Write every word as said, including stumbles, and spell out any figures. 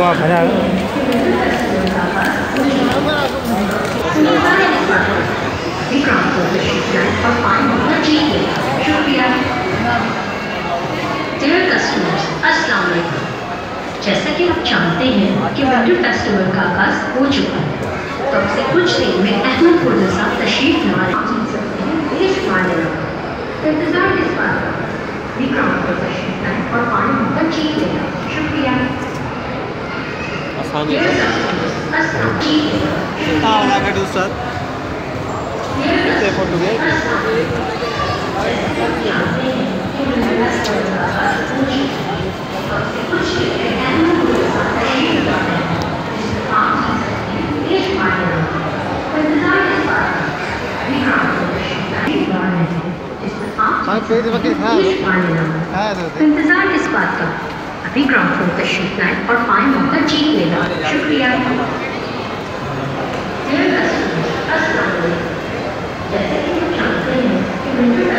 वहाँ भरा है। अस्सलाम वालेकुम। जैसा कि आप जानते हैं कि विंटर फेस्टिवल का आगाज हो चुका है, तो अब से कुछ देर में अहमदपुर जैसा तशरीफ ला रहे इंतजार किस बात का, विक्रांत को तशरीफ लाए और पानी मुहब्बत चीख लेगा। शुक्रिया। इंतजार किस बात का, अभी ग्राउंड फ्लोर तशरीफ लाए और पानी मुहब्बत चीख लेगा। शुक्रिया। जैसे कि आप जानते हैं कि विंटर